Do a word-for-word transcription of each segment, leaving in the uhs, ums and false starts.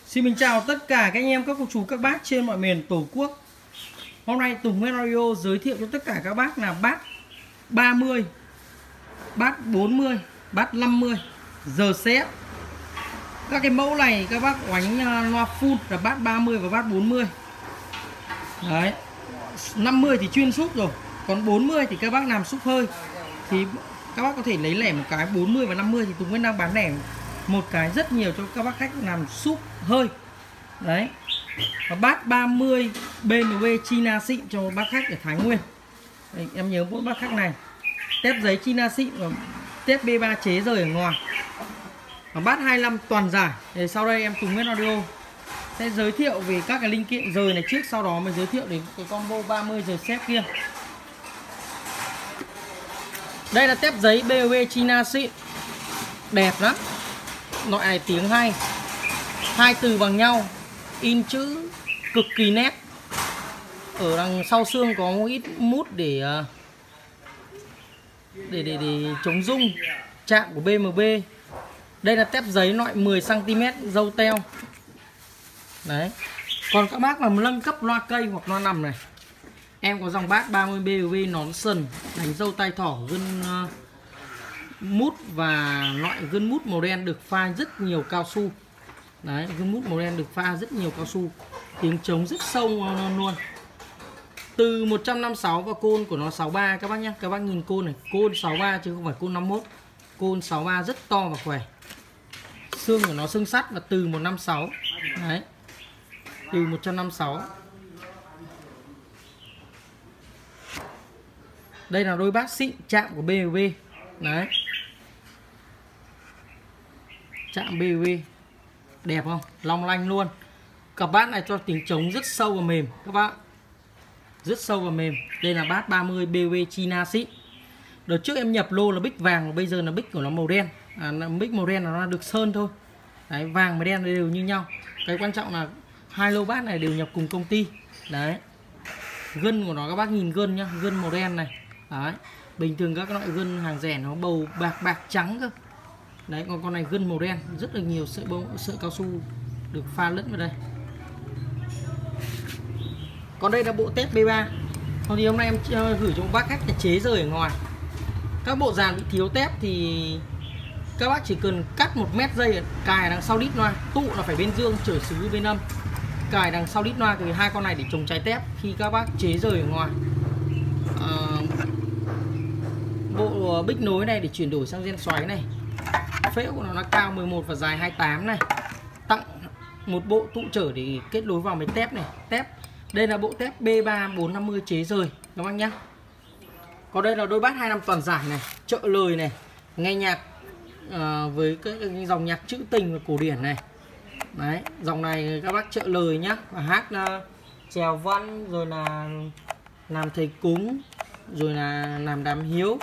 Xin mình chào tất cả các anh em, các cô chú, các bác trên mọi miền Tổ quốc. Hôm nay Tùng Nguyên Radio giới thiệu cho tất cả các bác là bát ba mươi, bát bốn mươi, bát năm mươi giờ xếp. Các cái mẫu này các bác oánh loa full là bát ba mươi và bát bốn mươi. Đấy. năm mươi thì chuyên súp rồi, còn bốn mươi thì các bác làm súp hơi. Thì các bác có thể lấy lẻ một cái bốn mươi và năm mươi, thì Tùng Nguyên đang bán lẻ một cái rất nhiều cho các bác khách làm súp hơi. Đấy. Và bát ba mươi bê em vê China xịn cho một bác khách ở Thái Nguyên. Đấy, em nhớ mỗi bác khách này. Tép giấy China xịn và tép B ba chế rời ở ngoài. Và bát hai mươi lăm toàn giải. Để sau đây em Tùng Nguyên Audio sẽ giới thiệu về các cái linh kiện rời này trước, sau đó mới giới thiệu đến cái combo ba mươi giờ xếp kia. Đây là tép giấy bê em vê China xịn. Đẹp lắm. Loại này tiếng hay. Hai từ bằng nhau, in chữ cực kỳ nét. Ở đằng sau xương có một ít mút để để để, để chống rung chạm của bê em bê. Đây là tép giấy loại mười xăng ti mét dâu teo. Đấy. Còn các bác mà nâng cấp loa cây hoặc loa nằm này, em có dòng bát ba mươi bê em vê nón sần, đánh dâu tay thỏ, gân uh, mút và loại gân mút màu đen được pha rất nhiều cao su. Đấy, gân mút màu đen được pha rất nhiều cao su. Tiếng trống rất sâu luôn. Từ một trăm năm mươi sáu và côn của nó sáu mươi ba các bác nhé. Các bác nhìn côn này, côn sáu mươi ba chứ không phải côn năm mươi mốt. Côn sáu mươi ba rất to và khỏe. Xương của nó xương sắt là từ một trăm năm mươi sáu. Đấy. Từ một trăm năm mươi sáu. Đây là đôi bát xịn chạm của bê em vê. Đấy. Chạm bê em vê. Đẹp không? Long lanh luôn. Cặp bát này cho tiếng trống rất sâu và mềm các bác. Rất sâu và mềm. Đây là bát ba mươi bê em vê China xịn. Đợt trước em nhập lô là bích vàng, bây giờ là bích của nó màu đen. À, bích màu đen là nó được sơn thôi. Đấy, vàng và đen đều như nhau. Cái quan trọng là hai lô bát này đều nhập cùng công ty. Đấy. Gân của nó các bác nhìn gân nhá, gân màu đen này. Đấy. Bình thường các loại gân hàng rẻ nó bầu bạc bạc trắng cơ. Đấy, còn con này gân màu đen, rất là nhiều sợi bông, sợi cao su được pha lẫn vào đây. Còn đây là bộ tép B ba. Còn thì hôm nay em gửi cho một bác khách là chế rời ở ngoài. Các bộ dàn bị thiếu tép thì các bác chỉ cần cắt một mét dây cài đằng sau đít loa, tụ là phải bên dương, trở xứ bên âm. Cài đằng sau đít loa thì hai con này để chống cháy tép khi các bác chế rời ở ngoài. À, bộ bích nối này để chuyển đổi sang gen xoáy này. Phễu của nó là cao mười một và dài hai mươi tám này. Tặng một bộ tụ trở để kết nối vào mấy tép này. Tép. Đây là bộ tép B ba bốn năm mươi chế rời các bác nhé. Còn đây là đôi bát hai mươi lăm toàn giải này, trợ lời này, nghe nhạc à, với cái, cái dòng nhạc trữ tình và cổ điển này. Đấy, dòng này các bác trợ lời nhá, và hát uh, chèo văn, rồi là làm thầy cúng, rồi là làm đám hiếu.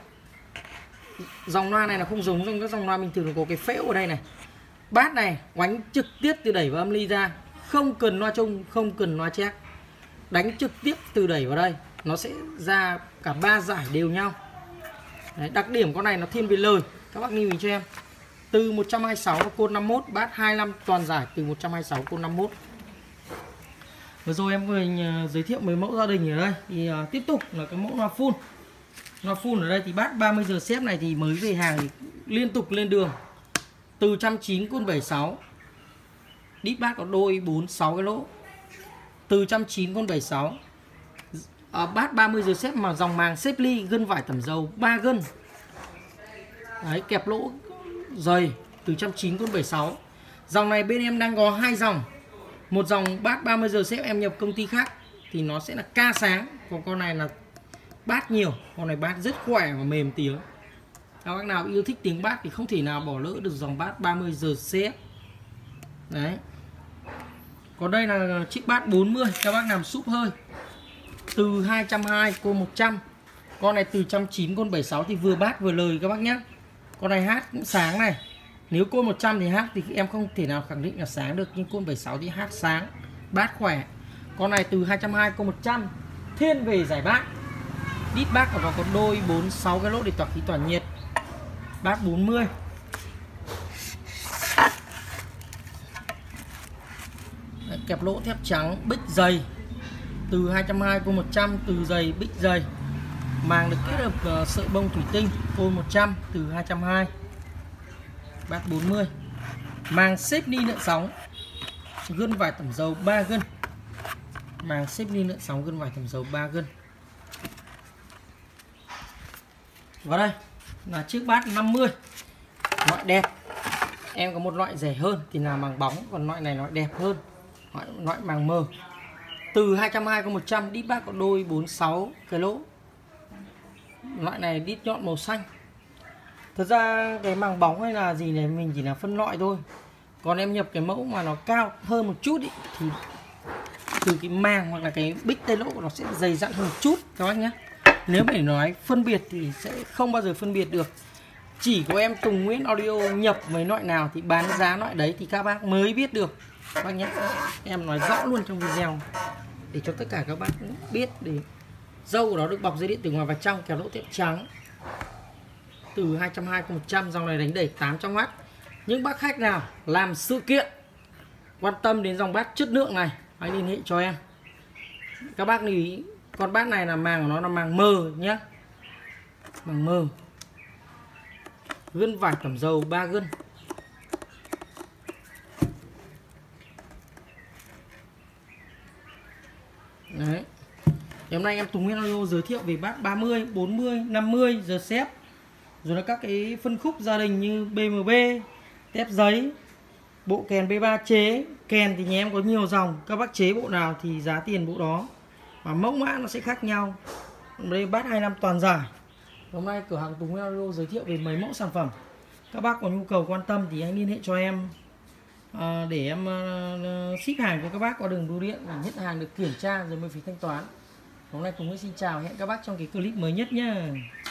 Dòng loa này là không giống trong các dòng loa bình thường, có cái phễu ở đây này. Bát này oánh trực tiếp từ đẩy vào âm ly ra, không cần loa trung, không cần loa check. Đánh trực tiếp từ đẩy vào đây, nó sẽ ra cả ba giải đều nhau. Đấy, đặc điểm con này nó thiên về lời. Các bác lưu ý cho em. Từ một trăm hai mươi sáu côn năm mươi mốt, bát hai mươi lăm toàn giải từ một trăm hai mươi sáu côn năm mươi mốt. Vừa rồi em vừa giới thiệu mấy mẫu gia đình ở đây. Thì uh, tiếp tục là cái mẫu loa full. Loa full ở đây thì bát ba mươi giờ xếp này thì mới về hàng thì liên tục lên đường. Từ một trăm chín mươi côn bảy mươi sáu. Đít bát có đôi bốn sáu cái lỗ. Từ một trăm chín mươi côn bảy mươi sáu. À, bát ba mươi giờ xếp mà dòng màng xếp ly, gân vải tẩm dầu ba gân. Đấy, kẹp lỗ dày từ một trăm chín mươi côn bảy mươi sáu. Dòng này bên em đang có hai dòng. Một dòng bát ba mươi giờ xếp em nhập công ty khác thì nó sẽ là ca sáng, còn con này là bát nhiều. Con này bát rất khỏe và mềm tiếng. Các bác nào yêu thích tiếng bát thì không thể nào bỏ lỡ được dòng bát ba mươi giờ xếp. Đấy. Còn đây là chiếc bát bốn mươi, các bác làm súp hơi. Từ hai trăm hai mươi côn một trăm. Con này từ một trăm chín mươi côn bảy mươi sáu thì vừa bát vừa lời các bác nhé. Con này hát cũng sáng này. Nếu côn một trăm thì hát thì em không thể nào khẳng định là sáng được, nhưng côn bảy mươi sáu thì hát sáng, bát khỏe. Con này từ hai trăm hai mươi côn một trăm, thiên về giải bát. Đít bát của nó có đôi bốn sáu cái lỗ để tỏa khí tỏa nhiệt. Bát bốn mươi. Kẹp lỗ thép trắng bích dày từ hai trăm hai mươi côn một trăm, từ dày bích dày. Màng được kết hợp uh, sợi bông thủy tinh côn một trăm từ hai trăm hai mươi, bát bốn mươi. Màng xếp ni lượn sóng, gân vải tẩm dầu ba gân. Màng xếp ni lượn sóng, gân vải tẩm dầu ba gân. Và đây là chiếc bát năm mươi. Loại đẹp. Em có một loại rẻ hơn thì là màng bóng, còn loại này loại đẹp hơn, loại, loại màng mờ. Từ hai trăm hai mươi côn một trăm, đít bát có đôi bốn mươi sáu cái lỗ. Loại này đít nhọn màu xanh. Thật ra cái màng bóng hay là gì này mình chỉ là phân loại thôi. Còn em nhập cái mẫu mà nó cao hơn một chút ý, thì từ cái màng hoặc là cái bích tay lỗ nó sẽ dày dặn hơn một chút các bác nhé. Nếu mà để nói phân biệt thì sẽ không bao giờ phân biệt được. Chỉ có em Tùng Nguyễn Audio nhập mấy loại nào thì bán giá loại đấy thì các bác mới biết được các bác nhé. Em nói rõ luôn trong video để cho tất cả các bác biết. Để dâu của nó được bọc dây điện từ ngoài và trong, kẹp lỗ thép trắng từ hai trăm hai mươi côn một trăm, dòng này đánh đẩy tám trăm oát. Những bác khách nào làm sự kiện quan tâm đến dòng bát chất lượng này hãy liên hệ cho em. Các bác lưu ý, con bát này là màng của nó là màng mờ nhé, màng mờ. Gân vải tẩm dầu ba gân. Đấy. Hôm nay em Tùng Nguyễn Audio giới thiệu về bát ba mươi, bốn mươi, năm mươi giờ xếp. Rồi là các cái phân khúc gia đình như bê em bê, tép giấy, bộ kèn bê ba chế. Kèn thì nhà em có nhiều dòng, các bác chế bộ nào thì giá tiền bộ đó, và mẫu mã nó sẽ khác nhau. Đây bát hai mươi lăm toàn giải. Hôm nay cửa hàng Tùng Nguyễn Audio giới thiệu về mấy mẫu sản phẩm. Các bác có nhu cầu quan tâm thì hãy liên hệ cho em à, để em uh, ship hàng cho các bác qua đường bưu điện, để nhận hàng được kiểm tra rồi mới phí thanh toán. Hôm nay Tùng Nguyễn xin chào, hẹn các bác trong cái clip mới nhất nhé.